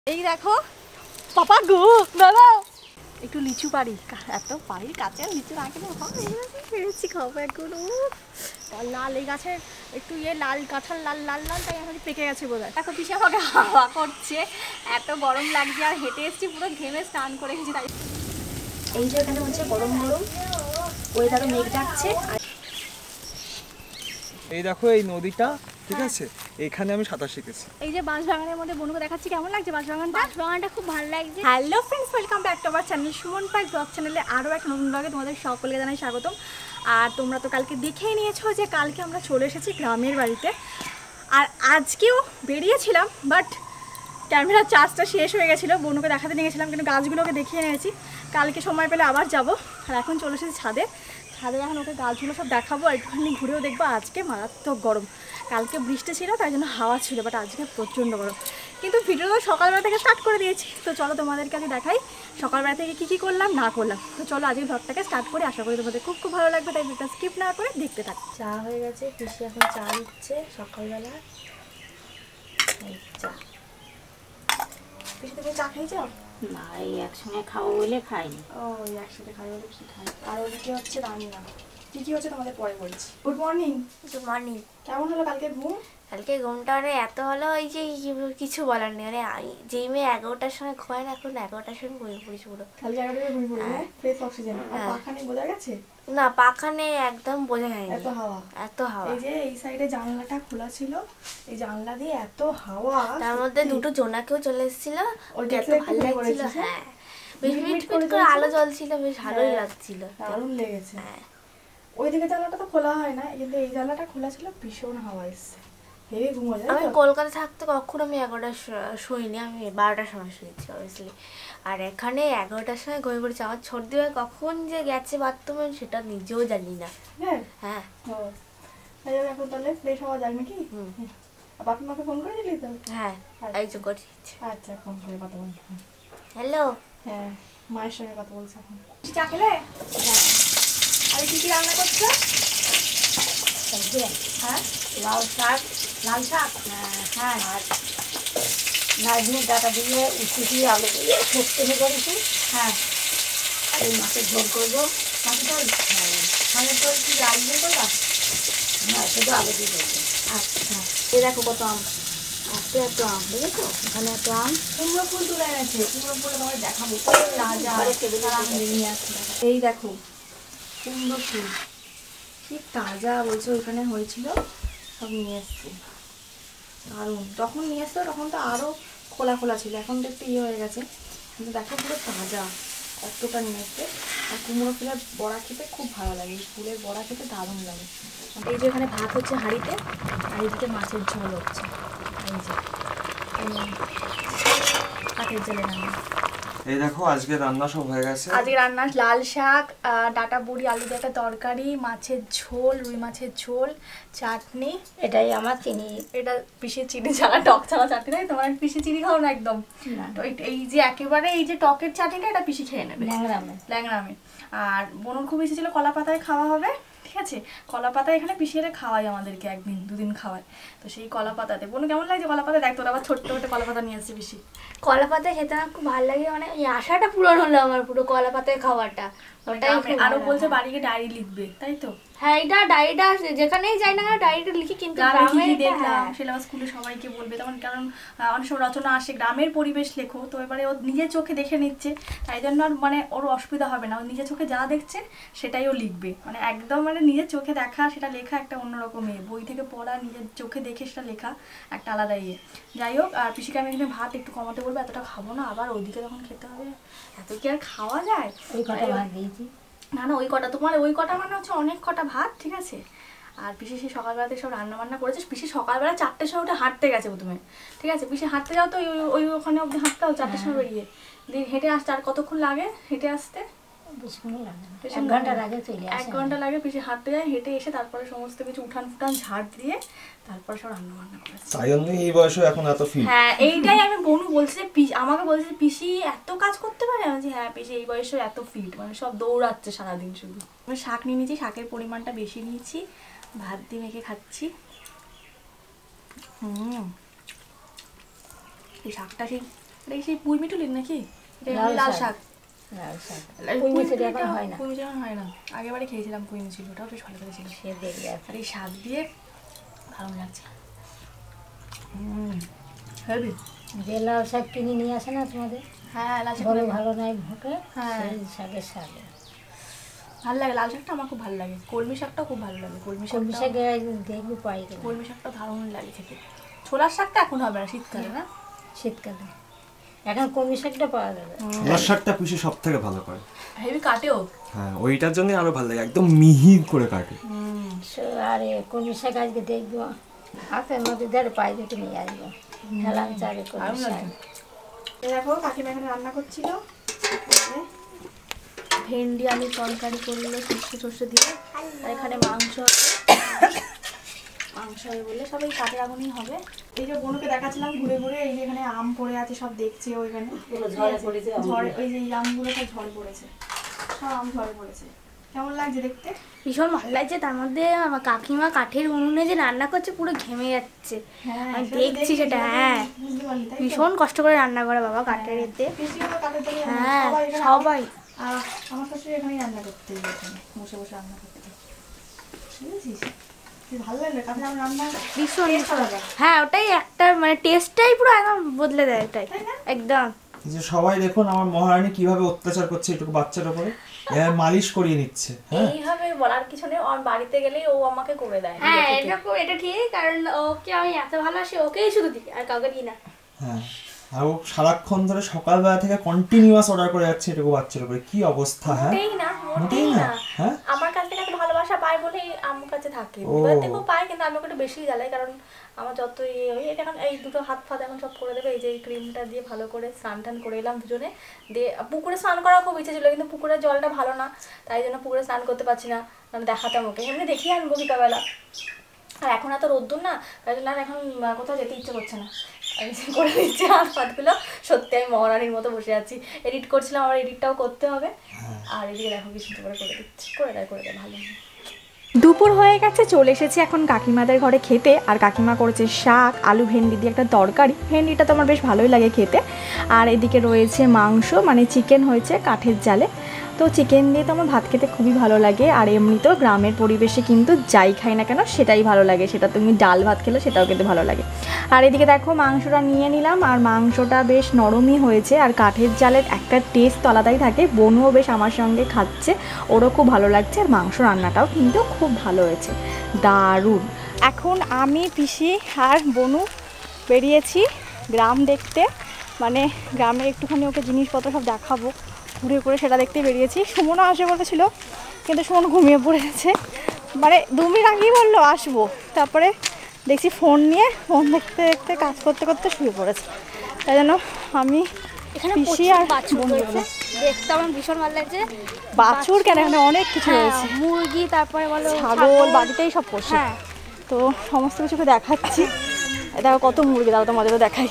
এই দেখো পাপা গো দাদা একটু লিচু পারি এত পারি কাছে লিচু রাখে না পেরেছি খাবো এখন লাল এই গাছের একটু ইয়ে লাল কাঁঠাল লাল লাল লাল তাই এখন পেকে গেছে বোধ হয়। এখন পিসে আমাকে হাওয়া করছে, এত গরম লাগছে আর হেঁটে এসেছি পুরো ঘেমে স্নান করে এসেছি। তাই এই যে এখানে হচ্ছে গরম গরম ওয়েদারও মেঘ ডাকছে। এই দেখো এই নদীটা ঠিক আছে, এখানে আমি সাঁতার শিখেছি। এই যে বাঁশবাগানের মধ্যে বনুকে দেখাচ্ছি কেমন লাগছে বাঁশবাগানটা। বাঁশবাগানটা খুব ভালো লাগছে। Hello friends, welcome back to our channel Suman Pai vlog চ্যানেলে আরও একটা নতুন ব্লগে তোমাদের সকলকে জানাই স্বাগতম। আর তোমরা তো কালকে দেখেই নিয়েছো যে কালকে আমরা চলে এসেছি গ্রামের বাড়িতে, আর আজকেও বেরিয়েছিলাম বাট ক্যামেরার চার্জটা শেষ হয়ে গেছিলো, বনুকে দেখাতে নিয়ে গেছিলাম কিন্তু গাছগুলোকে দেখিয়ে নিয়েছি। কালকে সময় পেলে আবার যাব। আর এখন চলে এসেছি ছাদে। ছাদে এখন ওকে গাছগুলো সব দেখাবো আর একটুখানি ঘুরেও দেখবো। আজকে মারাত্মক গরম, কালকে বৃষ্টি ছিল তাই জন্য হাওয়া ছিল, বাট আজকে প্রচণ্ড গরম। কিন্তু ভিডিও তো সকালবেলা থেকে স্টার্ট করে দিয়েছি, তো চলো তোমাদেরকে আজকে দেখাই সকালবেলা থেকে কী কী করলাম না করলাম। তো চলো আজকে ব্লগটাকে স্টার্ট করে, আশা করি তোমাদের খুব খুব ভালো লাগবে, তাই ভিডিওটা স্কিপ না করে দেখতে থাক। চা হয়ে গেছে, পিসি এখন চা দিচ্ছে সকালবেলা। চা পিসি তুমি চা খেয়েছো? না, এই একসঙ্গে খাবো বলে খাইনি। ও একসাথে খাই বলে বেশি খাই। আর ওদিকে হচ্ছে রান্না কী কী হচ্ছে তোমাদের পরে বলছি। Good morning. Good morning. কেমন হলো কালকে ঘুম? কালকে ঘুমটা মানে এত হলো, ওই যে কিছু বলার নেই। মানে যেই মেয়ে 11টার সময় ঘুমায় না, এখন 11টার সময় ঘুমিয়ে পড়েছি পুরো। কালকে 11টায় ঘুমিয়ে পড়লে ফ্রেশ অক্সিজেন আর পাখা নেই, বোঝা গেছে? না, পাখানে একদম বোঝা যায়নি, এত হাওয়া এত হাওয়া। এই যে এই সাইডে জানলাটা খোলা ছিল, এই জানলা দিয়ে এত হাওয়া, তার মধ্যে দুটো জোনাকেও চলে এসেছিল, ওটা এত ভালো লাগছিল। হ্যাঁ, মিট করে আলো জ্বলছিল, বেশ ভালোই লাগছিল, দারুণ লেগেছে। ওইদিকে জানলাটা তো খোলা হয় না, কিন্তু এই জানলাটা খোলা ছিল, ভীষণ হাওয়া এসছে, হেভি ঘুমো যায়। আমি কলকাতা থাকতে কখনো আমি 11টার শুইনি, আমি 12টার সময় শুয়েছি অবভিয়াসলি। আর এখানে 11টার সময় ঘুমিয়ে পড়েছি। আমার সর্দি হয় কখন যে গেছে বাথরুমে সেটা নিজেও জানি না। হ্যাঁ, এখন তাহলে ফ্রেশ হওয়া যায় নাকি? বাপি মাকে ফোন করে দিলি তো? হ্যাঁ, এই যে করছি। আচ্ছা, ফোন করে কথা বলছি। হ্যালো। হ্যাঁ, মায়ের সঙ্গে কথা বলছি এখন। চা খেলে? হ্যাঁ। আর কি কি রান্না করছো? হ্যাঁ, লাল শাক। লাল শাক? হ্যাঁ, আর নাজনের ডাটা দিয়ে উচ্ছে দিয়ে আলু দিয়ে শুক্তো করেছি। হ্যাঁ। আর এই মাছের ঝোল করবো। মাছের ঝোল? হ্যাঁ। মাছের ঝোল কি আলু দিয়ে করবা? হ্যাঁ, শুধু আলু দিয়ে করবো। আচ্ছা, এই দেখো কত আম, এত আম বুঝেছো, এখানে এত আম। কুমড়ো ফুল তুলে এনেছে, কুমড়ো ফুল তোমার দেখাবো। এই দেখো কুমড়ো ফুল কি তাজা বলছে, ওইখানে হয়েছিল, সব নিয়ে এসছে। দারুণ, যখন নিয়ে এসছো তখন তো আরো খোলা খোলা ছিল, এখন তো একটু ইয়ে হয়ে গেছে, কিন্তু দেখো পুরো তাজা, কতটা নিয়ে এসছে। আর কুমড়ো ফুলের বড়া খেতে খুব ভালো লাগে, এই ফুলের বড়া খেতে দারুণ লাগে। এই যে এখানে ভাত হচ্ছে হাঁড়িতে, আর এদিকে মাছের ঝোল হচ্ছে, এই যে কাঠের জলে রান্না। এই দেখো আজকে রান্না সব হয়ে গেছে। আজকে রান্না লাল শাক, ডাটা বড়ি আলু দিয়ে একটা তরকারি, মাছের ঝোল, রুই মাছের ঝোল, চাটনি। এটাই আমার চিনি। এটা পিসে চিনি ছাড়া টক ছাড়া চাটনি, তাই তোমার পিসে চিনি খাও না একদম? তো এই যে একেবারে এই যে টকের চাটনিটা এটা পিসি খেয়ে নেবে ল্যাংড়ামে। আর বোনের খুব ইচ্ছে ছিল কলা পাতায় খাওয়া হবে, ঠিক আছে, কলা পাতা এখানে পিসিয়ে খাওয়াই আমাদেরকে, একদিন দুদিন খাওয়ায়। তো সেই কলা পাতাতে বোন কেমন লাগছে কলা পাতা, দেখ তোর আবার ছোট্ট ছোট্ট কলা পাতা নিয়ে আসছে পিসি। কলা পাতায় খেতে আমার খুব ভালো লাগে, মানে ওই আশাটা পূরণ হলো আমার পুরো কলা পাতায় খাওয়াটা। আরো বলছে বাড়িকে ডায়েরি লিখবে, তাই তো? হ্যাঁ, এটা ডায়েরিটা যেখানেই যাই না ডায়েরিটা লিখি, কিন্তু দেখলাম সেটা স্কুলে সবাইকে বলবে তখন, কারণ অনেক সময় রচনা আসে গ্রামের পরিবেশ লেখো, তো এবারে ও নিজের চোখে দেখে নিচ্ছে, তাই জন্য আর মানে ওর অসুবিধা হবে না, ও নিজের চোখে যা দেখছে সেটাই ও লিখবে, মানে একদম মানে নিজের চোখে দেখা সেটা লেখা একটা অন্যরকম বই থেকে পড়া, নিজের চোখে দেখে সেটা লেখা একটা আলাদা যাই হোক, আর পিসিকে আমি এখানে ভাত একটু কমাতে বলবো, এতটা খাবো না, আবার ওইদিকে তখন খেতে হবে, এত কি আর খাওয়া যায়? ওই কটা ভাত দিয়েছি। না না, ওই কটা তোমার, ওই কটা মানে হচ্ছে অনেক কটা ভাত, ঠিক আছে। আর পিসি সেই সকালবেলাতে সব রান্না বান্না করেছে। পিসি সকালবেলা 4টের সময় উঠে হাঁটতে গেছে প্রথমে, ঠিক আছে, পিসি হাঁটতে যাও তো ওই ওখানে অব্দি হাঁটতে হবে 4টের সময় বেরিয়ে দিয়ে হেঁটে আসতে। আর কতক্ষণ লাগে হেঁটে আসতে? 1 ঘন্টা লাগে, 1 ঘন্টা লাগে। পিসি হাঁটতে যায়, হেঁটে এসে তারপরে সমস্ত কিছু উঠান ফুটান ঝাড় দিয়ে তারপরে সব রান্না বান্না করেছে। তাই জন্য এই বয়সে এখন এত ফিট। হ্যাঁ, এইটাই আমি বনু বলছে, আমাকে বলছে পিসি এত কাজ করতে পারে, আমি বলছি হ্যাঁ পিসি এই বয়সে এত ফিট, মানে সব দৌড়াচ্ছে সারাদিন শুধু। আমি শাক নিয়ে নিয়েছি, শাকের পরিমাণটা বেশি নিয়েছি, ভাত দিয়ে মেখে খাচ্ছি। এই শাকটা ঠিক এটা কি সেই পুঁই মিটুলির নাকি? লাল শাক। পুঁই মিটুলি এখন হয় না। পুঁই মিটুলি এখন হয় না। আগেবারে খেয়েছিলাম পুঁই মিটুলি, ওটাও বেশ ভালো করেছিল। সে দেখবে আর এই শাক দিয়ে ভালো লাগছে। হেভি। যে লাল শাক কিনে নিয়ে আসে না তোমাদের? হ্যাঁ, লাল শাক বড় ভালো নাই ভোটে, হ্যাঁ সেই শাকের শাকে ভালো লাগে। লাল শাকটা আমার খুব ভালো লাগে। কলমি শাকটাও খুব ভালো লাগে। কলমি কলমি শাক শাকে দেখবি পাই কিনা। কলমি শাকটা দারুণ লাগে খেতে। ছোলার শাকটা এখন হবে না, শীতকালে না? শীতকালে এখন কলমি শাকটা পাওয়া যাবে। ছোলার শাকটা পিসি সব থেকে ভালো করে। হেভি কাটেও। হ্যাঁ, ওইটার জন্য আরো ভালো লাগে, একদম মিহি করে কাটে। আরে কলমি শাক আজকে দেখবো হাতের মধ্যে ধরে পাই দুটো নিয়ে আসবো। হেলাম চারে কলমি শাক। দেখো কাকিমা এখানে রান্না করছিল। ভেন্ডি আমি তরকারি করলো সর্ষে দিয়ে, আর এখানে মাংস হবে বলে সব এই কাঠের আগুনই হবে। এই যে বোনকে দেখাচ্ছিলাম ঘুরে ঘুরে, এই যে এখানে আম পড়ে আছে সব দেখছে ওইখানে। ঝড়ে ওই যে এই আমগুলো সব ঝড়ে পড়েছে, সব আম ঝড়ে পড়েছে। কেমন লাগছে দেখতে? ভীষণ ভালো লাগছে। তার মধ্যে আমার কাকিমা কাঠের উনুনে যে রান্না করছে পুরো ঘেমে যাচ্ছে। আমি দেখছি সেটা। হ্যাঁ, ভীষণ কষ্ট করে রান্না করে বাবা কাঠের এতে। হ্যাঁ, সবাই। আর আমার শাশুড়ি এখানেই রান্না করতে, এখানে বসে বসে রান্না করতে। বুঝেছিস? ভালো লাগলো কাঠের আম রান্না, ভীষণ। হ্যাঁ, ওটাই একটা মানে টেস্টটাই পুরো একদম বদলে দেয়। ওটাই একদম। যে সবাই দেখুন আমার মহারানী কিভাবে অত্যাচার করছে এটুকু বাচ্চার উপরে, মালিশ করিয়ে নিচ্ছে। হ্যাঁ, এইভাবে বলার কিছু নেই। ওর বাড়িতে গেলেই ও আমাকে করে দেয়। হ্যাঁ, এটা ঠিক, কারণ ওকে আমি এত ভালোবাসি, ওকেই শুধু দিই, আর কাউকে দিই না। হ্যাঁ, আর ও সারাক্ষণ ধরে সকালবেলা থেকে কন্টিনিউয়াস অর্ডার করে যাচ্ছে এটুকু বাচ্চার উপরে। কি অবস্থা! হ্যাঁ, মোটেই না। হ্যাঁ, আমার কাছ থেকে এত ভালোবাসা পায় বলেই আমার কাছে থাকে। এবার থেকে পায়, কিন্তু আমি ওকে একটু বেশি জ্বালাই, কারণ আমার যত এটা এখন এই দুটো হাত ফাত এখন সব করে দেবে। এই যে এই ক্রিমটা দিয়ে ভালো করে স্নান টান করে এলাম দুজনে দিয়ে। পুকুরে স্নান করার খুব ইচ্ছে ছিল, কিন্তু পুকুরের জলটা ভালো না, তাই জন্য পুকুরে স্নান করতে পারছি না। আমি দেখাতাম ওকে, এমনি দেখিয়ে আনবো বিকালবেলা। আর এখন এত রোদ্দুর না, তাই জন্য আর এখন কোথাও যেতে ইচ্ছে করছে না। আমি করে দিচ্ছি হাত ফাতগুলো। সত্যি আমি মহারানীর মতো বসে আছি, এডিট করছিলাম, আমার এডিটটাও করতে হবে। আর এদিকে দেখো কি সুন্দর করে দিচ্ছি, করে দেয় ভালো। দুপুর হয়ে গেছে, চলে এসেছি এখন কাকিমাদের ঘরে খেতে। আর কাকিমা করেছে শাক, আলু ভেন্ডি দিয়ে একটা তরকারি। ভেন্ডিটা তো আমার বেশ ভালোই লাগে খেতে। আর এদিকে রয়েছে মাংস, মানে চিকেন হয়েছে কাঠের জালে। তো চিকেন দিয়ে তো আমার ভাত খেতে খুবই ভালো লাগে। আর এমনিতেও গ্রামের পরিবেশে কিন্তু যাই খাই না কেন সেটাই ভালো লাগে, সেটা তুমি ডাল ভাত খেলে সেটাও খেতে ভালো লাগে। আর এদিকে দেখো মাংসটা নিয়ে নিলাম, আর মাংসটা বেশ নরমই হয়েছে। আর কাঠের জালের একটা টেস্ট তো আলাদাই থাকে। বনুও বেশ আমার সঙ্গে খাচ্ছে, ওরও খুব ভালো লাগছে। আর মাংস রান্নাটাও কিন্তু খুব ভালো হয়েছে, দারুণ। এখন আমি পিসি আর বনু বেরিয়েছি গ্রাম দেখতে, মানে গ্রামে একটুখানি ওকে জিনিসপত্র সব দেখাবো, ঘুরে ঘুরে সেটা দেখতে বেরিয়েছি। সুমনও আসবে বলেছিল, কিন্তু সুমন ঘুমিয়ে পড়েছে। মানে 2 মিনিট আগেই বললো আসবো, তারপরে দেখছি ফোন নিয়ে ফোন দেখতে দেখতে কাজ করতে করতে শুয়ে পড়েছে। তাই জন্য আমি পিসি আর বনু দেখতে আমার ভীষণ ভালো লাগছে। বাছুর কেন, এখানে অনেক কিছু রয়েছে, মুরগি, তারপরে বলো ছাগল, বাড়িতেই সব পোষে। হ্যাঁ, তো সমস্ত কিছুকে দেখাচ্ছি। দেখো কত মুরগি, দাও তোমাদেরও দেখাই।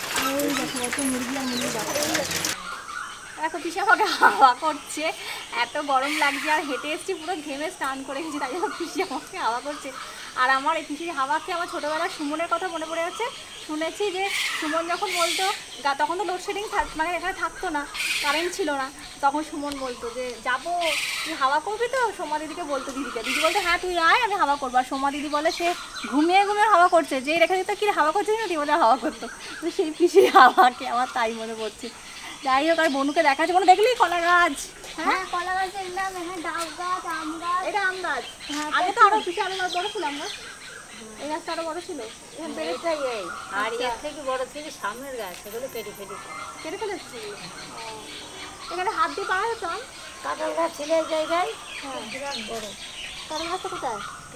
দেখো পিসি আমাকে হাওয়া করছে, এত গরম লাগছে। আর হেঁটে এসেছি, পুরো ঘেমে স্নান করে গেছি, তাই জন্য পিসি আমাকে হাওয়া করছে। আর আমার এই পিসির হাওয়াকে আমার ছোটোবেলার সুমনের কথা মনে পড়ে যাচ্ছে। শুনেছি যে সুমন যখন বলতো, তখন তো লোডশেডিং মানে এখানে থাকতো না, কারেন্ট ছিল না, তখন সুমন বলতো যে যাবো, তুই হাওয়া করবি তো? সোমা দিদিকে বলতো, দিদি বলতো হ্যাঁ তুই আয়, আমি হাওয়া করবো। আর সোমা দিদি বলে সে ঘুমিয়ে ঘুমিয়ে হাওয়া করছে, যেই রেখে দিত কি হাওয়া করছিস না, তুই বলে হাওয়া করতো। তো সেই পিসির হাওয়াকে আমার তাই মনে পড়ছে। যাই হোক, আর বনুকে দেখাচ্ছে। বনু দেখলি কলা গাছ? হ্যাঁ, কলা গাছ দেখলাম, এখানে ডাব গাছ, আম গাছ। এটা আম গাছ। আগে তো আরো পিসি আরো বড় ছিল আম গাছ, এই গাছটা আরো বড় ছিল। আর এর থেকে বড় ছিল সামনের গাছ, সেগুলো কেটে ফেলেছি। এখানে হাত দিয়ে পাওয়া যেত আম। কাঁঠাল গাছ ছিল এই জায়গায়, বিরাট বড়। কাঁঠাল গাছটা কোথায়?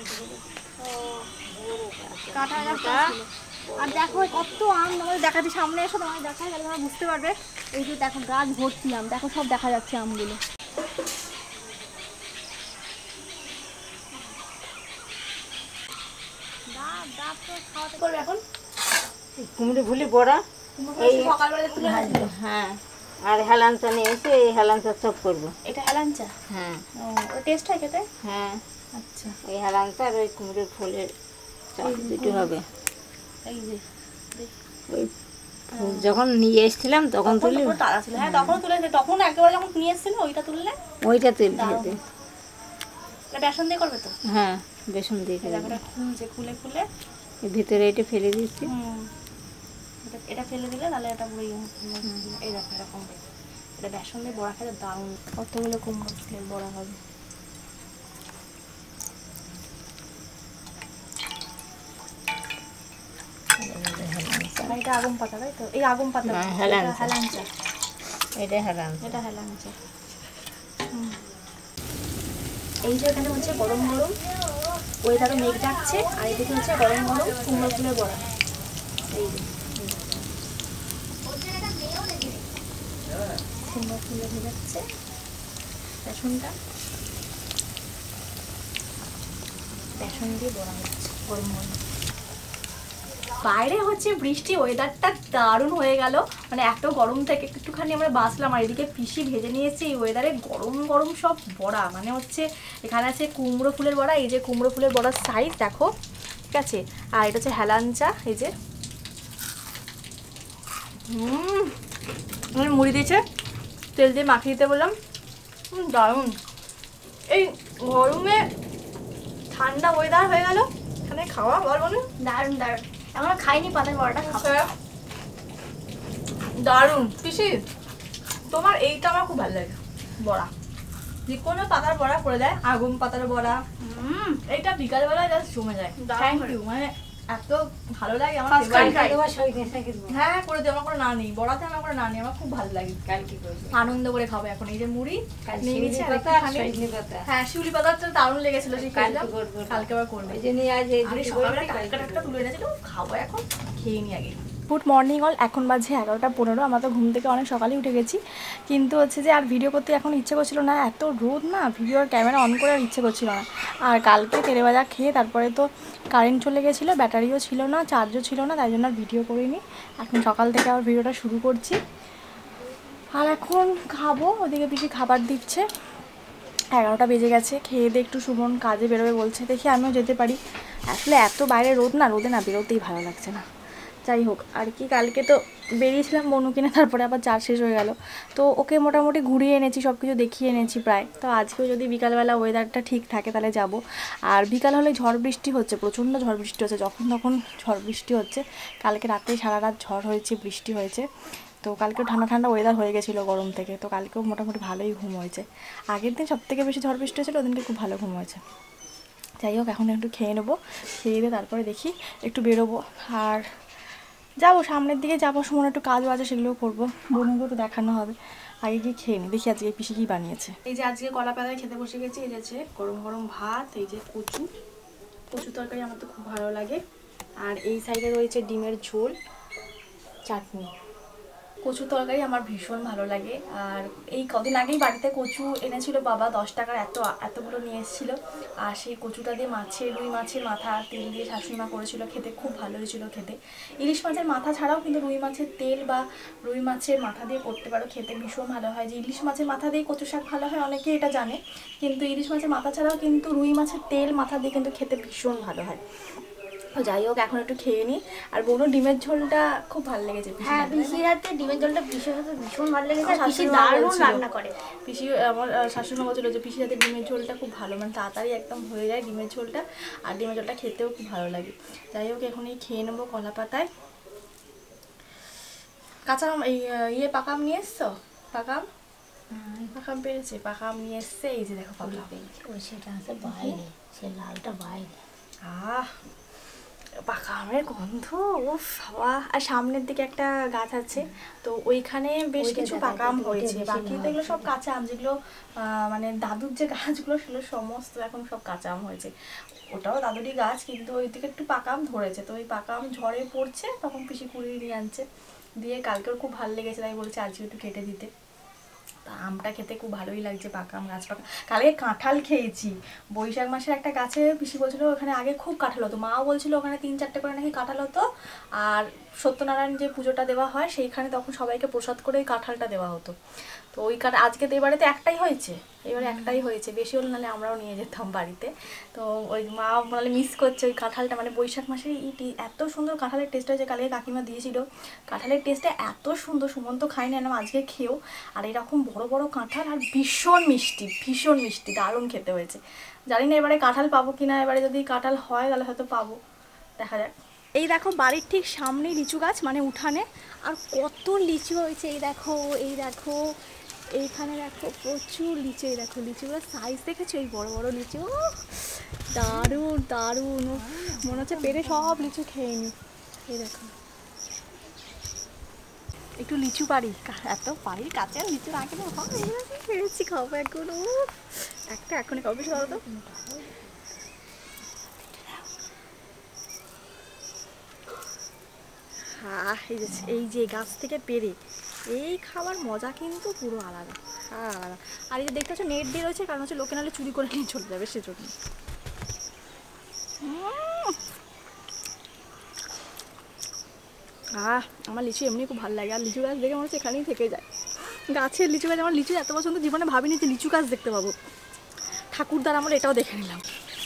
কাঁঠাল গাছটা ছিল। আর দেখো কত আম, তোমাদের দেখাচ্ছি, সামনে এসো তোমাদের দেখাই, তাহলে তোমরা বুঝতে পারবে। এই যে দেখো গাছ ভর্তি আম, দেখো সব দেখা যাচ্ছে আমগুলো। এখন কুমড়ো ভুলি বড়া, এই সকালবেলা হ্যাঁ, আর হেলাঞ্চা নিয়ে এসে এই হেলাঞ্চা চপ করবো। এটা হেলাঞ্চা? হ্যাঁ, ও টেস্ট হয় খেতে? হ্যাঁ, আচ্ছা, এই হেলাঞ্চা আর ওই কুমড়োর ফুলের চপ দুটো হবে। এই যে ওই যখন নিয়ে এসেছিলাম তখন তুলি, পুরো তাজা ছিল। হ্যাঁ তখন তুলে, তখন একেবারে যখন নিয়ে এসেছিল ওইটা তুললে। ওইটা তুলতে দারুণ। হবে। এটা বেসন দিয়ে করবে তো? হ্যাঁ বেসন দিয়ে এই দেখো দেবো। এটা খুলছে, খুলে খুলে ভিতরে এটা ফেলে দিচ্ছি। এটা ফেলে দিলে তাহলে এটা পুরো এই দেখো এরকম। এটা বেসন দিয়ে বড়া খেতে দারুণ। কতগুলো কুমড়ো ফুলের বড়া হবে। এটা আগুন পাতা তাই তো? এই আগুন পাতা হ্যাঁ, হেলাঞ্চা। হেলাঞ্চা। এটা হেলাম। এটা হেলাঞ্চা। এই যে এখানে হচ্ছে গরম গরম ওয়েদারে মেঘ ডাকছে, আর এদিকে হচ্ছে গরম গরম কুমড়ো ফুলের বড়া। এই যে কুমড়ো ফুলে ভেজাচ্ছে বেসনটা, বেসন দিয়ে বড়া হচ্ছে গরম গরম। বাইরে হচ্ছে বৃষ্টি, ওয়েদারটা দারুণ হয়ে গেল। মানে এত গরম থেকে একটুখানি আমরা বাঁচলাম। আর এদিকে পিসি ভেজে নিয়েছে এই ওয়েদারে গরম গরম সব বড়া। মানে হচ্ছে এখানে আছে কুমড়ো ফুলের বড়া, এই যে কুমড়ো ফুলের বড়ার সাইজ দেখো, ঠিক আছে। আর এটা হচ্ছে হেলাঞ্চা, এই যে মুড়ি দিয়েছে, তেল দিয়ে মাখিয়ে দিতে বললাম। দারুণ। এই গরমে ঠান্ডা ওয়েদার হয়ে গেল, এখানে খাওয়া বল বলুন। দারুণ দারুণ। আমরা খাইনি পাতার বড়াটা, খাবো। দারুণ। পিসি তোমার এইটা আমার খুব ভালো লাগে বড়া, যে কোনো পাতার বড়া করে দেয়, আগুন পাতার বড়া। এইটা বিকালবেলায় জাস্ট জমে যায়। থ্যাংক ইউ, মানে এত ভালো লাগে আমার। হ্যাঁ করে দিও, আমার কোনো না নেই বড়াতে, আমার কোনো না নেই, আমার খুব ভালো লাগে। কালকে আনন্দ করে খাবো। এখন এই যে মুড়ি নিয়ে নিচ্ছি, হ্যাঁ শিউলি পাতাটা দারুণ লেগেছিল, সেই কালকে আবার করবে। সকালবেলা টাটকা টাটকা তুলে এনেছিল, খাবো এখন, খেয়ে নি আগে। Good morning all. এখন বাজে 11:15। আমরা তো ঘুম থেকে অনেক সকালেই উঠে গেছি, কিন্তু হচ্ছে যে আর ভিডিও করতে এখন ইচ্ছে করছিল না, এত রোদ না, ভিডিও আর ক্যামেরা অন করে আর ইচ্ছে করছিল না। আর কালকে তেলে ভাজা খেয়ে তারপরে তো কারেন্ট চলে গেছিলো, ব্যাটারিও ছিল না, চার্জও ছিল না, তাই জন্য আর ভিডিও করিনি। এখন সকাল থেকে আবার ভিডিওটা শুরু করছি। আর এখন খাবো, ওদিকে পিসি খাবার দিচ্ছে। 11টা বেজে গেছে। খেয়ে দিয়ে একটু সুমন কাজে বেরোবে বলছে, দেখি আমিও যেতে পারি। আসলে এত বাইরে রোদ না, রোদে না বেরোতেই ভালো লাগছে না। যাই হোক আর কি, কালকে তো বেরিয়েছিলাম বনু কিনে, তারপরে আবার চার্জ শেষ হয়ে গেল। তো ওকে মোটামুটি ঘুরিয়ে এনেছি, সব কিছু দেখিয়ে এনেছি প্রায়। তো আজকেও যদি বিকালবেলা ওয়েদারটা ঠিক থাকে তাহলে যাব। আর বিকাল হলে ঝড় বৃষ্টি হচ্ছে, প্রচণ্ড ঝড় বৃষ্টি হচ্ছে, যখন তখন ঝড় বৃষ্টি হচ্ছে। কালকে রাতে সারা রাত ঝড় হয়েছে, বৃষ্টি হয়েছে। তো কালকেও ঠান্ডা ঠান্ডা ওয়েদার হয়ে গেছিলো গরম থেকে, তো কালকেও মোটামুটি ভালোই ঘুম হয়েছে। আগের দিন সবথেকে বেশি ঝড় বৃষ্টি হয়েছিলো, ওদিনকে খুব ভালো ঘুম হয়েছে। যাই হোক এখন একটু খেয়ে নেবো, খেয়ে দিয়ে তারপরে দেখি একটু বেরোবো। আর যাবো সামনের দিকে, যাবো সময় একটু কাজও আছে, সেগুলোও করবো, বোনকেও একটু দেখানো হবে। আগে গিয়ে খেয়ে নিই, দেখি আজকে পিসি কী বানিয়েছে। এই যে আজকে কলা পাতায় খেতে বসে গেছি। এই যে গরম গরম ভাত, এই যে কচু তরকারি আমার তো খুব ভালো লাগে। আর এই সাইডে রয়েছে ডিমের ঝোল, চাটনি। কচু তরকারি আমার ভীষণ ভালো লাগে। আর এই কদিন আগেই বাড়িতে কচু এনেছিল বাবা, 10 টাকার এতগুলো নিয়ে এসেছিলো। আর সেই কচুটা দিয়ে রুই মাছের মাথা তেল দিয়ে শাশুড়িমা করেছিল, খেতে খুব ভালো হয়েছিল খেতে। ইলিশ মাছের মাথা ছাড়াও কিন্তু রুই মাছের তেল বা রুই মাছের মাথা দিয়ে করতে পারো, খেতে ভীষণ ভালো হয়। যে ইলিশ মাছের মাথা দিয়ে কচু শাক ভালো হয় অনেকেই এটা জানে, কিন্তু ইলিশ মাছের মাথা ছাড়াও কিন্তু রুই মাছের তেল মাথা দিয়ে কিন্তু খেতে ভীষণ ভালো হয়। যাই হোক এখন একটু খেয়ে নিই। আর বোনো ডিমের ঝোলটা খুব ভালো লেগেছে। হ্যাঁ পিসির হাতে ডিমের ঝোলটা ভীষণ ভালো লেগেছে, পিসি দারুণ রান্না করে। পিসি আমার শাশুড়ি মা বলছিল যে পিসির হাতে ডিমের ঝোলটা খুব ভালো, মানে তাড়াতাড়ি একদম হয়ে যায় ডিমের ঝোলটা। আর ডিমের ঝোলটা খেতেও খুব ভালো লাগে। যাই হোক এখন এই খেয়ে নেবো কলা পাতায়। কাঁচা এই পাকাম নিয়ে এসছো? পাকাম পেয়েছে, পাকাম নিয়ে এসছে। এই যে দেখো পাকাম, সেটা আছে বাইরে, সে লালটা বাইরে। পাকা আমের গন্ধ, উফ বাবা। আর সামনের দিকে একটা গাছ আছে, তো ওইখানে বেশ কিছু পাকা আম হয়েছে। বাকি তো এগুলো সব কাঁচা আম, যেগুলো মানে দাদুর যে গাছগুলো সেগুলো সমস্ত এখন সব কাঁচা আম হয়েছে। ওটাও দাদুরই গাছ, কিন্তু ওই দিকে একটু পাকা আম ধরেছে। তো ওই পাকা আম ঝড়ে পড়ছে, তখন পিসি কুড়িয়ে নিয়ে আনছে। দিয়ে কালকেও খুব ভালো লেগেছে, তাই বলছে আজকে একটু কেটে দিতে। আমটা খেতে খুব ভালোই লাগছে, পাকা আম গাছ পাকা। কালকে কাঁঠাল খেয়েছি বৈশাখ মাসের একটা গাছে, পিসি বলছিল ওখানে আগে খুব কাঁঠাল হতো, মাও বলছিল ওখানে 3-4টে করে নাকি কাঁঠাল হতো। আর সত্যনারায়ণ যে পুজোটা দেওয়া হয় সেইখানে তখন সবাইকে প্রসাদ করে ওই কাঁঠালটা দেওয়া হতো। তো ওই আজকে তো এবারে তো একটাই হয়েছে, এবারে একটাই হয়েছে, বেশি হলে নাহলে আমরাও নিয়ে যেতাম বাড়িতে। তো ওই মা মানে মিস করছে ওই কাঁঠালটা, মানে বৈশাখ মাসে এত সুন্দর কাঁঠালের টেস্ট হয়েছে। কালকে কাকিমা দিয়েছিল, কাঁঠালের টেস্টটা এত সুন্দর, সুমন তো খাই না আজকে খেয়েও। আর এরকম বড় বড় কাঁঠাল আর ভীষণ মিষ্টি, ভীষণ মিষ্টি, দারুণ খেতে হয়েছে। জানি না এবারে কাঁঠাল পাবো কিনা, এবারে যদি কাঁঠাল হয় তাহলে হয়তো পাবো, দেখা যাক। এই দেখো বাড়ির ঠিক সামনে লিচু গাছ, মানে উঠানে, আর কত লিচু হয়েছে। এই দেখো, এই দেখো, এইখানে দেখো প্রচুর লিচু। এই দেখো লিচুগুলোর সাইজ দেখেছো, এই বড় বড় লিচু, দারুণ দারুণ, মনে হচ্ছে পেরে সব লিচু খেয়ে নি। এই দেখো একটু লিচু পারি, এত বাড়ির কাছে লিচু না খেলে পেরেছি, খাবো এখন, একটা এখনই খাবো, বেশি ভালো তো। হ্যাঁ এই যে গাছ থেকে পেরে এই খাওয়ার মজা কিন্তু পুরো আলাদা, আলাদা। আর এই যে দেখতে পাচ্ছ নেট দিয়ে রয়েছে, কারণ হচ্ছে লোকে নাহলে চুরি করে নিয়ে চলে যাবে সেজন্য। আমার লিচু এমনি খুব ভালো লাগে, আর লিচু গাছ দেখে মনে হচ্ছে এখানেই থেকে যায়। গাছের লিচু গাছ, আমার লিচু এত পছন্দ, জীবনে ভাবিনি যে লিচু গাছ দেখতে পাবো। ঠাকুরদার আমরা এটাও দেখে নিলাম।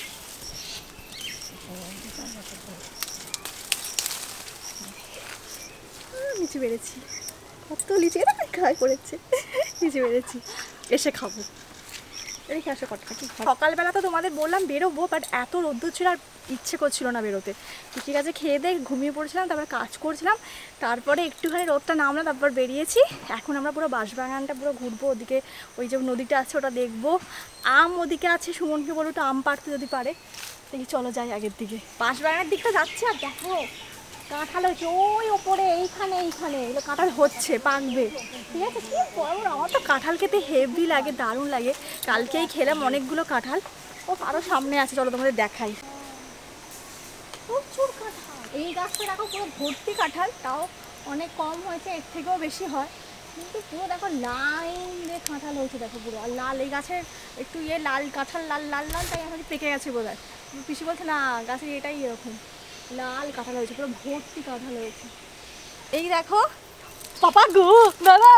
লিচু বেড়েছি, কত লিচু, এটা খাওয়াই পড়েছে, লিচু বেড়েছি, এসে খাবো। রেখে আসো কটা কি। সকালবেলা তো তোমাদের বললাম বেরোবো, বাট এত রোদ্দুর ছিল আর ইচ্ছে করছিল না বেরোতে। ঠিক আছে, খেয়ে দিয়ে ঘুমিয়ে পড়েছিলাম, তারপর কাজ করছিলাম, তারপরে একটুখানি রোদটা নামলাম, তারপর বেরিয়েছি। এখন আমরা পুরো বাঁশবাগানটা পুরো ঘুরবো, ওদিকে ওই যে নদীটা আছে ওটা দেখবো, আম ওদিকে আছে, সুমনকে বলবো তো আম পাড়তে যদি পারে, দেখি চলো যাই আগের দিকে। বাঁশবাগানের দিকটা যাচ্ছে, আর দেখো কাঁঠাল হচ্ছে ওই ওপরে, এইখানে এগুলো কাঁঠাল হচ্ছে, পাকবে, ঠিক আছে। কি বড়, আমার তো কাঁঠাল খেতে হেভি লাগে, দারুণ লাগে। কালকেই খেলাম অনেকগুলো কাঁঠাল, ও আরও সামনে আছে, চলো তোমাদের দেখাই। প্রচুর কাঁঠাল, এই গাছটা দেখো পুরো ভর্তি কাঁঠাল, তাও অনেক কম হয়েছে, এর থেকেও বেশি হয়, কিন্তু পুরো দেখো লাইন দিয়ে কাঁঠাল হয়েছে, দেখো পুরো। আর লাল, এই গাছের একটু লাল কাঁঠাল, লাল লাল লাল, তাই এখন পেকে গেছে বোধ হয়। পিসি বলছে না গাছের এটাই এরকম লাল কাঁঠাল হয়েছে, পুরো ভর্তি কাঁঠাল হয়েছে। এই দেখো পাপা গো দাদা,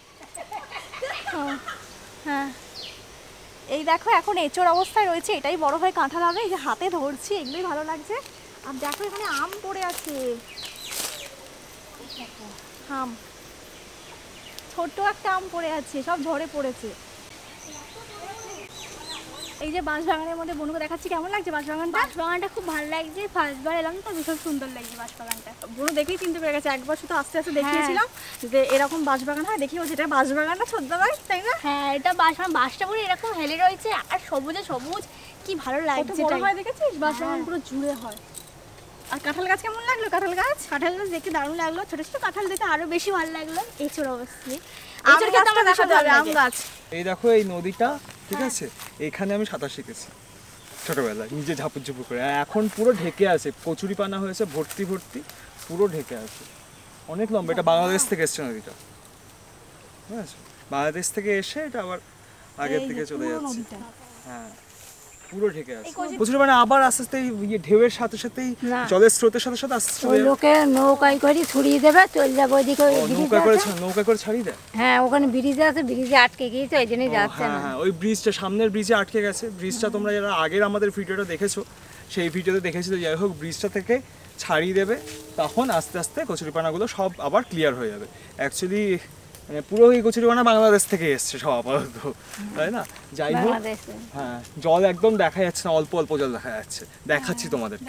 হ্যাঁ এই দেখো এখন এঁচোর অবস্থায় রয়েছে, এটাই বড় হয়ে কাঁঠাল হবে। এই যে হাতে ধরছি, এগুলোই ভালো লাগছে। আর দেখো এখানে আম পড়ে আছে, আম, ছোট্ট একটা আম পড়ে আছে, সব ঝরে পড়েছে। এই যে বাঁশবাগানের মধ্যে বনুকে দেখাচ্ছি, কেমন লাগছে বাঁশবাগানটা? বাঁশবাগানটা খুব ভালো লাগছে, ফার্স্টবার এলাম তো, ভীষণ সুন্দর লাগছে বাঁশবাগানটা। বনু দেখেই চিনতে পেরে গেছে, একবার শুধু আস্তে আস্তে দেখিয়েছিলাম যে এরকম বাঁশবাগান হয়, দেখি ও যেটা বাঁশবাগানটা ছোট্ট ভাই, তাই না? হ্যাঁ, এটা বাঁশবাগান, বাঁশটা পুরো এরকম হেলে রয়েছে, আর সবুজে সবুজ, কি ভালো লাগছে। বড় হয় দেখেছিস, বাঁশবাগান পুরো জুড়ে হয়। আর কাঁঠাল গাছ কেমন লাগলো? কাঁঠাল গাছ দেখতে দারুণ লাগলো, ছোট ছোট কাঁঠাল দেখতে আরো বেশি ভালো লাগলো। এছাড়া অবশ্যই এছাড়া কিন্তু আমরা দেখাতে হবে আম গাছ। এই দেখো এই নদীটা, ঠিক আছে, এখানে আমি সাঁতার শিখেছি ছোটবেলায়, নিজে ঝাপুর ঝুপুর করে। এখন পুরো ঢেকে আছে, কচুরি পানা হয়েছে ভর্তি ভর্তি, পুরো ঢেকে আছে, অনেক লম্বা। এটা বাংলাদেশ থেকে এসছে নদীটা, ঠিক আছে, বাংলাদেশ থেকে এসে এটা আবার আগের দিকে চলে যাচ্ছে। হ্যাঁ পুরো ঢেকে আছে কচুরি পানা, আবার আস্তে আস্তে ঢেউয়ের সাথে সাথেই, জলের স্রোতের সাথে সাথে আস্তে আস্তে লোকে নৌকায় করে ছড়িয়ে দেবে, চলে যাবে ওইদিকে। নৌকা করে ছাড়িয়ে দেয়। হ্যাঁ, ওখানে ব্রিজ আছে, ব্রিজে আটকে গিয়েছে, ওই জন্যই যাচ্ছে না। হ্যাঁ, ওই ব্রিজটা, সামনের ব্রিজে আটকে গেছে। ব্রিজটা তোমরা যারা আগের আমাদের ভিডিওটা দেখেছো, সেই ভিডিওতে দেখেছি। যাই হোক, ব্রিজটা থেকে ছাড়িয়ে দেবে, তখন আস্তে আস্তে কচুরিপানাগুলো সব আবার ক্লিয়ার হয়ে যাবে। অ্যাকচুয়ালি মানে পুরো এই কচুরিপানা বাংলাদেশ থেকে এসছে সব আপাতত, তাই না? যাই হোক, হ্যাঁ, জল একদম দেখা যাচ্ছে না, অল্প অল্প জল দেখা যাচ্ছে, দেখাচ্ছি তোমাদের।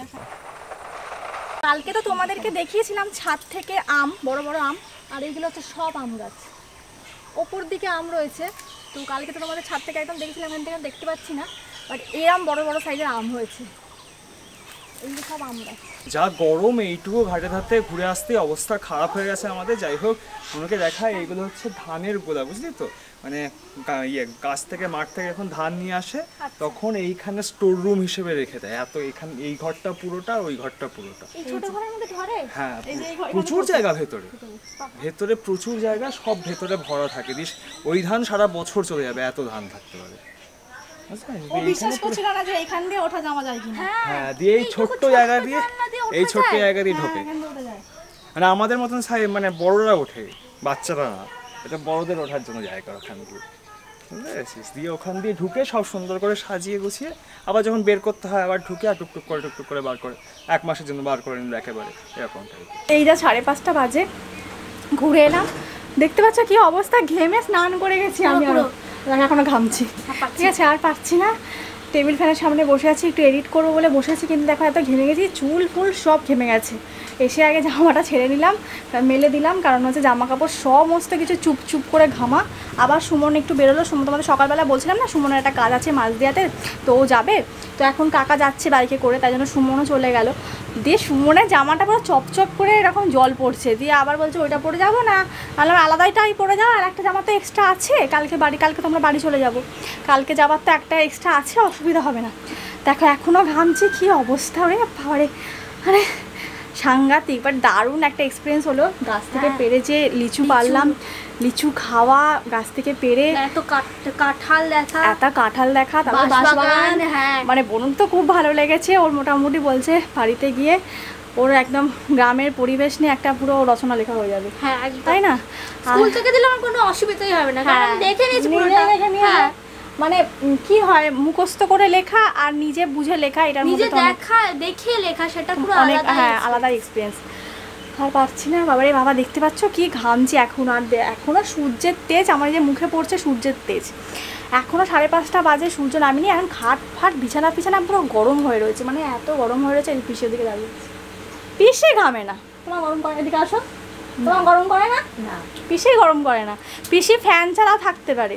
কালকে তো তোমাদেরকে দেখিয়েছিলাম ছাদ থেকে আম, বড় বড় আম, আর এইগুলো হচ্ছে সব আম গাছ, ওপর দিকে আম রয়েছে। তো কালকে তো তোমাদের ছাদ থেকে একদম দেখেছিলাম, এখান থেকে দেখতে পাচ্ছি না, বাট এরম বড় বড় সাইজের আম হয়েছে, এইগুলো সব আম গাছ। যা গরম, এইটুকু ঘাটে ধারতে ঘুরে আসতে অবস্থা খারাপ হয়ে গেছে আমাদের। যাই হোক, ওনাকে দেখায়, এইগুলো হচ্ছে ধানের গোলা, বুঝলি তো, মানে গাছ থেকে, মাঠ থেকে যখন ধান নিয়ে আসে, তখন এইখানে স্টোর রুম হিসেবে রেখে দেয়। এত এখানে এই ঘরটা পুরোটা, ওই ঘরটা পুরোটা, এই ছোট ঘরের মধ্যে ধরে, হ্যাঁ, প্রচুর জায়গা ভেতরে প্রচুর জায়গা, সব ভেতরে ভরা থাকে। ওই ধান সারা বছর চলে যাবে, এত ধান থাকতে পারে। বিশ্বাস করছিল না যে এখান দিয়ে ওঠা যাওয়া যায় কিনা। হ্যাঁ, দিয়ে এই ছোট্ট জায়গা দিয়ে, ঢোকে। মানে আমাদের মতন মানে বড়রা ওঠে, বাচ্চারা না, এটা বড়দের ওঠার জন্য জায়গা ওখান দিয়ে, বুঝতে পেরেছিস? দিয়ে ওখান দিয়ে ঢুকে সব সুন্দর করে সাজিয়ে গুছিয়ে আবার যখন বের করতে হয় আবার ঢুকে আর টুকটুক করে বার করে 1 মাসের জন্য বার করে নিল একেবারে, এরকম টাইপের। এই যা 5:30 বাজে, ঘুরে এলাম, দেখতে পাচ্ছ কি অবস্থা, ঘেমে স্নান করে গেছি আমি, এখনো ঘামছি, ঠিক আছে আর পারছি না। টেবিল ফ্যানের সামনে বসে আছি, একটু এডিট করবো বলে বসে আছি, কিন্তু দেখো এত ঘেমে গেছি, চুল ফুল সব ঘেমে গেছে। এসে আগে জামাটা ছেড়ে নিলাম, মেলে দিলাম, কারণ হচ্ছে জামা কাপড় সমস্ত কিছু চুপ করে ঘামা। আবার সুমন একটু বেরোলো, সুমন তোমাদের সকালবেলা বলছিলাম না সুমনের একটা কাজ আছে মাঝদিয়াতে, তো ও যাবে, তো এখন কাকা যাচ্ছে বাইকে করে, তাই জন্য সুমনও চলে গেল। দিয়ে সুমনের জামাটা পুরো চপচপ করে এরকম জল পড়ছে, দিয়ে আবার বলছে ওইটা পরে যাবো না, আলাদাইটাই পরে যাও, আর একটা জামা তো এক্সট্রা আছে, কালকে তোমরা বাড়ি চলে যাবো, কালকে যাবার তো একটা এক্সট্রা আছে, অসুবিধা হবে না। দেখো এখনও ঘামছি, কী অবস্থা রে বাবারে, আরে সাংঘাতিক, বাট দারুণ একটা এক্সপিরিয়েন্স হলো। গাছ থেকে পেরে যে লিচু পারলাম, লিচু খাওয়া, গাছ থেকে পেরে এত কাঁঠাল দেখা, তারপর বাঁশবাগান, মানে বোন তো খুব ভালো লেগেছে ওর, মোটামুটি বলছে বাড়িতে গিয়ে ওর একদম গ্রামের পরিবেশ নিয়ে একটা পুরো রচনা লেখা হয়ে যাবে, হ্যাঁ তাই না? স্কুল থেকে দিলে আমার কোনো অসুবিধাই হবে না, কারণ দেখে নিয়েছি পুরোটা। মানে কি হয়, মুখস্থ করে লেখা আর নিজে বুঝে লেখা, এটার মধ্যে দেখে লেখা সেটা পুরো অনেক আলাদা এক্সপিরিয়েন্স। আর পারছি না বাবারে বাবা, দেখতে পাচ্ছ কি ঘামছি এখন, আর এখনও সূর্যের তেজ আমার যে মুখে পড়ছে, সূর্যের তেজ। এখনও 5:30 বাজে, সূর্য নামিনি, এখন খাট বিছানা পুরো গরম হয়ে রয়েছে, মানে এত গরম হয়ে রয়েছে। পিসির দিকে দাঁড়িয়ে পিসি ঘামে না, তোমার গরম করে, এদিকে আসো, তোমার গরম করে না? না, পিসি গরম করে না, পিসি ফ্যান ছাড়া থাকতে পারে,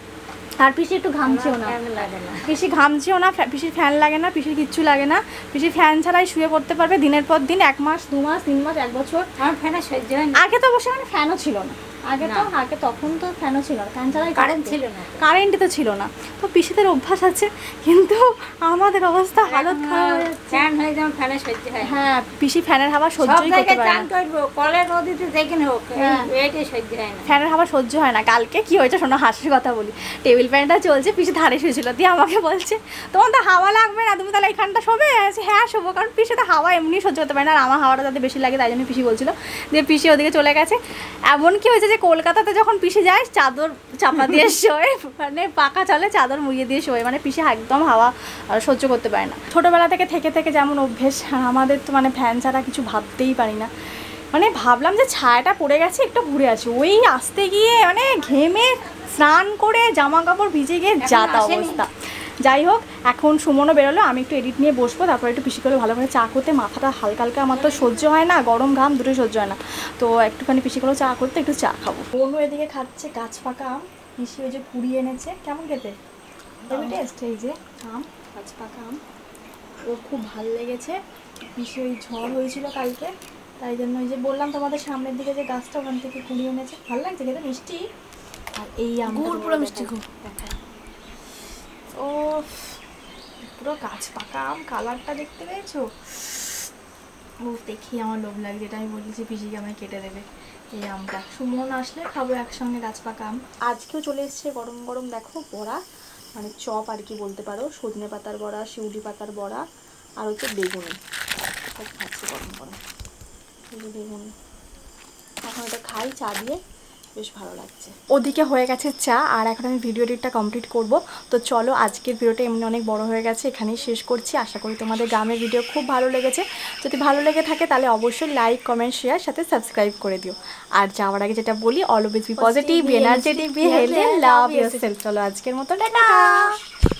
আর পিসি একটু ঘামছেও না, পিসি ঘামছেও না, পিসির ফ্যান লাগে না, পিসির কিচ্ছু লাগে না, পিসি ফ্যান ছাড়াই শুয়ে পড়তে পারবে দিনের পর দিন, 1 মাস 2 মাস 3 মাস 1 বছর। আমার ফ্যানে সহ্য হয় না। আগে তো অবশ্যই মানে ফ্যানও ছিল না, তখন তো ফ্যানও ছিল না, ফ্যান ছাড়াই কারেন্ট ছিল না, কারেন্টই তো ছিল না, তো পিসিদের অভ্যাস আছে, কিন্তু আমাদের অবস্থা হালত খারাপ হয়ে যাচ্ছে। ফ্যান হয়ে যেমন ফ্যানে সহ্য হয়। হ্যাঁ, পিসি ফ্যানের হাওয়া সহ্যই করতে পারে না, কলের নদীতে যেখানে হোক এইটাই সহ্য হয় না, ফ্যানের হাওয়া সহ্য হয় না। কালকে কি হয়েছে শোনো, হাসির কথা বলি, টেবিল ফ্যানটা চলছে, পিসি ধারে শুয়েছিল, দিয়ে আমাকে বলছে তোমার তো হাওয়া লাগবে না, তুমি তাহলে এখানটা শোবে? হ্যাঁ শোবো, কারণ পিসি তো হাওয়া এমনি সহ্য করতে পারে না, আর আমার হাওয়াটা যাতে বেশি লাগে তাই জন্য পিসি বলছিল। দিয়ে পিসি ওদিকে চলে গেছে। এমন কি হয়েছে যে কলকাতাতে যখন পিসি যায় চাদর চাপা দিয়ে শোয়, মানে পাকা চলে চাদর মুড়িয়ে দিয়ে শোয়, মানে পিসি একদম হাওয়া সহ্য করতে পারে না। ছোটোবেলা থেকে যেমন অভ্যেস, আমাদের তো মানে ফ্যান ছাড়া কিছু ভাবতেই পারি না। মানে ভাবলাম যে ছায়াটা পড়ে গেছে, একটু ঘুরে আসি, ওই আসতে গিয়ে মানে ঘেমে স্নান করে জামা কাপড় ভিজে গিয়ে যাতা অবস্থা। যাই হোক, এখন সুমনও বেরোলো, আমি একটু এডিট নিয়ে বসবো, তারপর একটু পিসি করে ভালো করে চা করতে, মাথাটা হালকা আমার তো সহ্য হয় না, গরম ঘাম দুটোই সহ্য হয় না, তো একটুখানি পিসি করে চা করতে, একটু চা খাবো। বোনও এদিকে খাচ্ছে গাছ পাকা আম, পিসি ওই যে কুড়িয়ে এনেছে, কেমন খেতে টেস্ট, এই যে আম, গাছ পাকা আম, ওর খুব ভাল লেগেছে। পিসি ওই ঝড় হয়েছিল কালকে, তাই জন্য ওই যে বললাম তোমাদের সামনের দিকে যে গাছটা, ওখান থেকে কুড়িয়ে এনেছে, ভালো লাগছে খেতে, মিষ্টি, আর এই আমটা পুরো মিষ্টি খুব, ও পুরো গাছ পাকা আম, কালারটা দেখতে পেয়েছো? ও দেখি আমার লোভ লাগছে, যেটা আমি বলেছি পিসিকে আমায় কেটে দেবে এই আমটা। সুমন আসলে খাবো একসঙ্গে গাছ পাকা আম। আজকেও চলে এসছে গরম গরম দেখো বড়া, মানে চপ আর কি বলতে পারো, সজনে পাতার বড়া, শিউলি পাতার বড়া, আর হচ্ছে বেগুনি, সব খাচ্ছি গরম গরম বেগুনি। এখন এটা খাই চা দিয়ে, বেশ ভালো লাগছে। ওদিকে হয়ে গেছে চা, আর এখন আমি ভিডিও এডিটটা কমপ্লিট করব। তো চলো, আজকের ভিডিওটা এমনি অনেক বড় হয়ে গেছে, এখানেই শেষ করছি। আশা করি তোমাদের গ্রামের ভিডিও খুব ভালো লেগেছে। যদি ভালো লেগে থাকে তাহলে অবশ্যই লাইক, কমেন্ট, শেয়ার, সাথে সাবস্ক্রাইব করে দিও। আর যাওয়ার আগে যেটা বলি, always be positive, be energetic, be healthy, love yourself. চলো আজকের মতো টাটা।